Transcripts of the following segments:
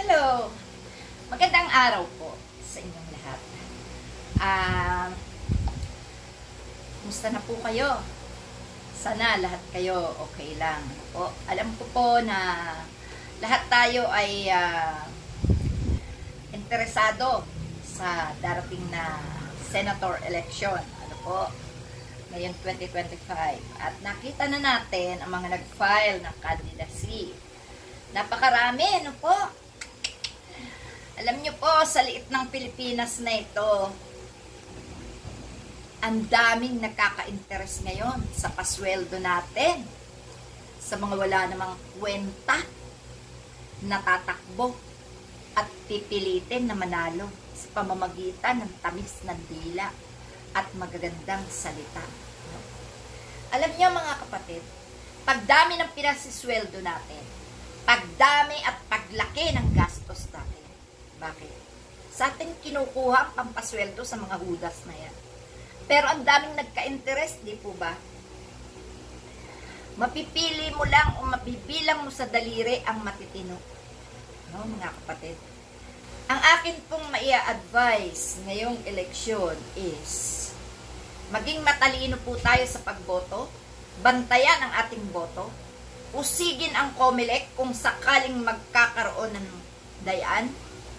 Hello! Magandang araw po sa inyong lahat. Kumusta na po kayo? Sana lahat kayo okay lang po. Alam ko po na lahat tayo ay interesado sa darating na senator election. Ano po? Ngayong 2025. At nakita na natin ang mga nag-file ng candidacy. Napakarami, ano po? Alam nyo po, sa liit ng Pilipinas na ito, ang daming nakaka-interest ngayon sa pasweldo natin. Sa mga wala namang kwenta, natatakbo at pipilitin na manalo sa pamamagitan ng tamis ng dila at magagandang salita. Alam niyo mga kapatid, pagdami ng pinasisweldo natin, pagdami at paglaki ng gastos natin. Bakit? Sa atin kinukuha ang pampasweldo sa mga hudas na yan. Pero ang daming nagka-interest, di po ba? Mapipili mo lang o mabibilang mo sa daliri ang matitino. No, mga kapatid? Ang akin pong maia-advise ngayong eleksyon is maging matalino po tayo sa pagboto, bantayan ang ating boto, usigin ang COMELEC kung sakaling magkakaroon ng dayaan,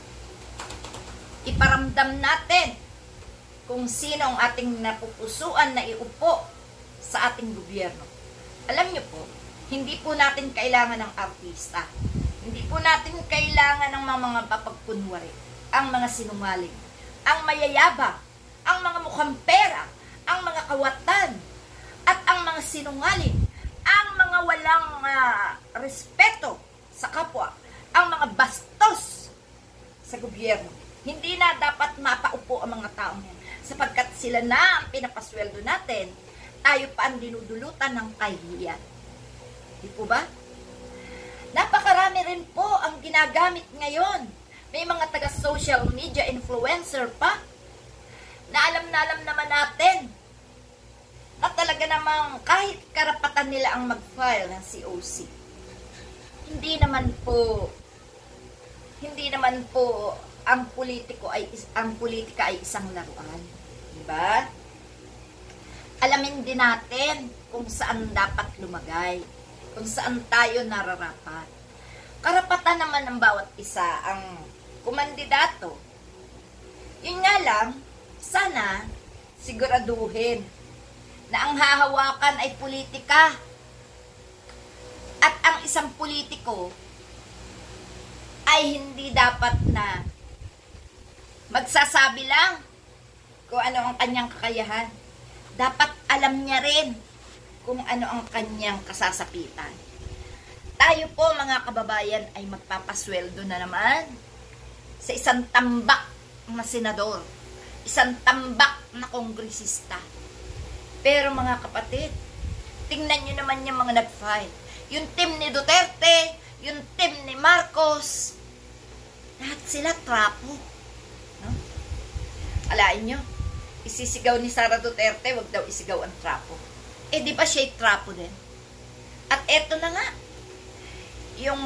iparamdam natin kung sino ang ating napupusuan na iupo sa ating gobyerno. Alam niyo po, hindi po natin kailangan ng artista. Hindi po natin kailangan ng mga papagkunwari, ang mga sinungaling, ang mayayabang, ang mga mukhang pera, ang mga kawatan, at ang mga sinungaling, ang mga walang respeto sa kapwa, ang mga bastos sa gobyerno. Hindi na dapat mapaupo ang mga taong yan, sapagkat sila na ang pinapasweldo natin, tayo pa ang dinudulutan ng kahihiyan. Di po ba? Napakarami rin po ang ginagamit ngayon. May mga taga-social media influencer pa na alam naman natin na talaga namang kahit karapatan nila ang mag-file ng COC. Hindi naman po ang politika ay isang laruan. Diba? Alamin din natin kung saan dapat lumagay, kung saan tayo nararapat. Karapatan naman ng bawat isa ang kumandidato. Yun nga lang, sana siguraduhin na ang hahawakan ay politika. At ang isang politiko ay hindi dapat na magsasabi lang kung ano ang kanyang kakayahan. Dapat alam niya rin kung ano ang kanyang kasasapitan. Tayo po mga kababayan ay magpapasweldo na naman sa isang tambak na senador, isang tambak na kongresista. Pero mga kapatid, tingnan nyo naman yung mga nag-file. Yung team ni Duterte, yung team ni Marcos, lahat sila trapo. No? Alain nyo, isisigaw ni Sara Duterte, wag daw isigaw ang trapo. Eh di ba siya trapo din? At eto na nga, yung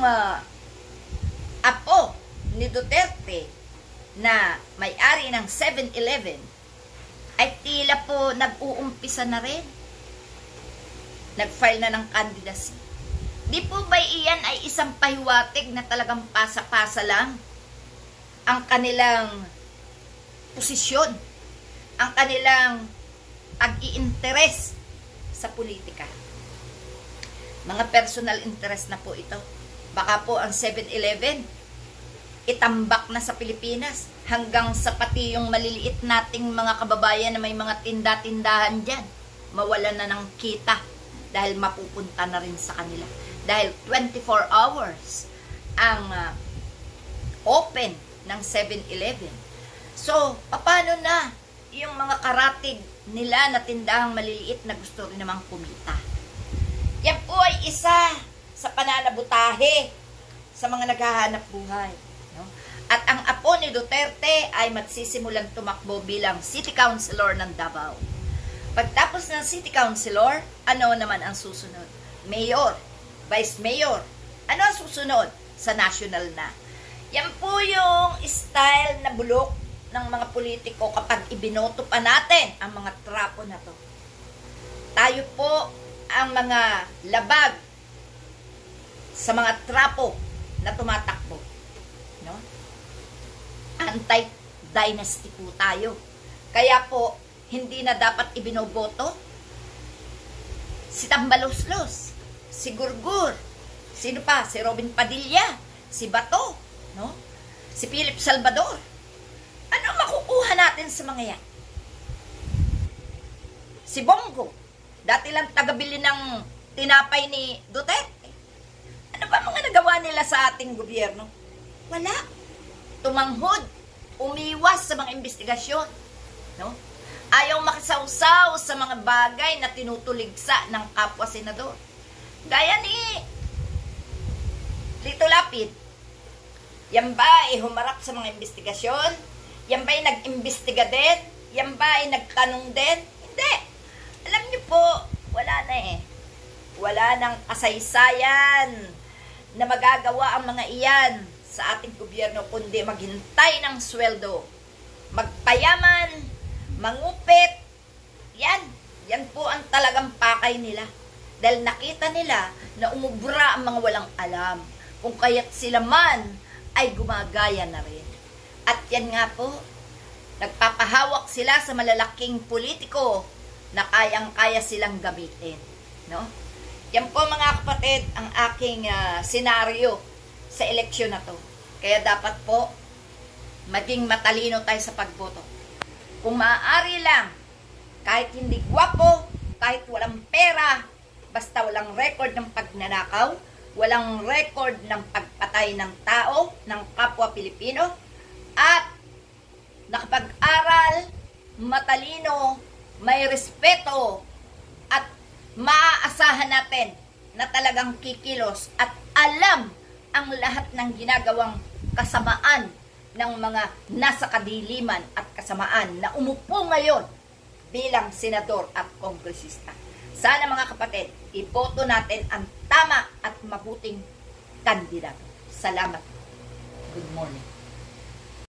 apo ni Duterte na may-ari ng 7-Eleven ay tila po nag-uumpisa na rin. Nag-file na ng candidacy. Di po ba iyan ay isang pahiwatig na talagang pasa-pasa lang ang kanilang posisyon, ang kanilang pag-i-interest sa politika? Mga personal interest na po ito. Baka po ang 7-Eleven itambak na sa Pilipinas hanggang sa pati yung maliliit nating mga kababayan na may mga tinda-tindahan dyan, mawalan na ng kita dahil mapupunta na rin sa kanila. Dahil 24 hours ang open ng 7-Eleven. So, paano na yung mga karatig nila na tindahang maliliit na gusto rin namang kumita? Yan po ay isa sa pananabutahe sa mga naghahanap buhay. No? At ang apo ni Duterte ay magsisimulang tumakbo bilang City Councilor ng Davao. Pagtapos ng City Councilor, ano naman ang susunod? Mayor, Vice Mayor. Ano ang susunod? Sa national na. Yan po yung style na bulok ng mga politiko kapag ibinoto pa natin ang mga trapo na to. Tayo po ang mga labag sa mga trapo na tumatakbo. No? Anti-dynasty po tayo. Kaya po, hindi na dapat ibinoboto si Tambaloslos, si Gurgur, sino pa? Si Robin Padilla, si Bato, no? Si Philip Salvador. Ano makukuha natin sa mga yan? Si Bongo, dati lang tagabili ng tinapay ni Duterte. Ano ba mga nagawa nila sa ating gobyerno? Wala. Tumanghod, umiwas sa mga investigasyon, no? Ayaw makisawsaw sa mga bagay na tinutuligsa ng kapwa senador. Gaya ni Lito Lapid. Yan ba ay humarap sa mga investigasyon? Yan ba ay nag-imbestiga din? Yan ba ay nagtanong din? Hindi. Alam niyo po, wala na eh. Wala nang kasaysayan na magagawa ang mga iyan sa ating gobyerno kundi maghintay ng sweldo. Magpayaman, mangupit, yan po ang talagang pakay nila. Dahil nakita nila na umubra ang mga walang alam. Kung kaya't sila man ay gumagaya na rin. At yan nga po, nagpapahawak sila sa malalaking politiko na kayang-kaya silang gamitin. No? Yan po mga kapatid ang aking senaryo sa eleksyon na to. Kaya dapat po, maging matalino tayo sa pagboto. Kung maaari lang, kahit hindi gwapo, kahit walang pera, basta walang record ng pagnanakaw, walang record ng pagpatay ng tao, ng kapwa Pilipino, at nakapag-aral, matalino, may respeto, at maaasahan natin na talagang kikilos at alam ang lahat ng ginagawang kasamaan ng mga nasa kadiliman at kasamaan na umupo ngayon bilang senador at kongresista. Sana mga kapatid, iboto natin ang tama at mabuting kandidato. Salamat. Good morning.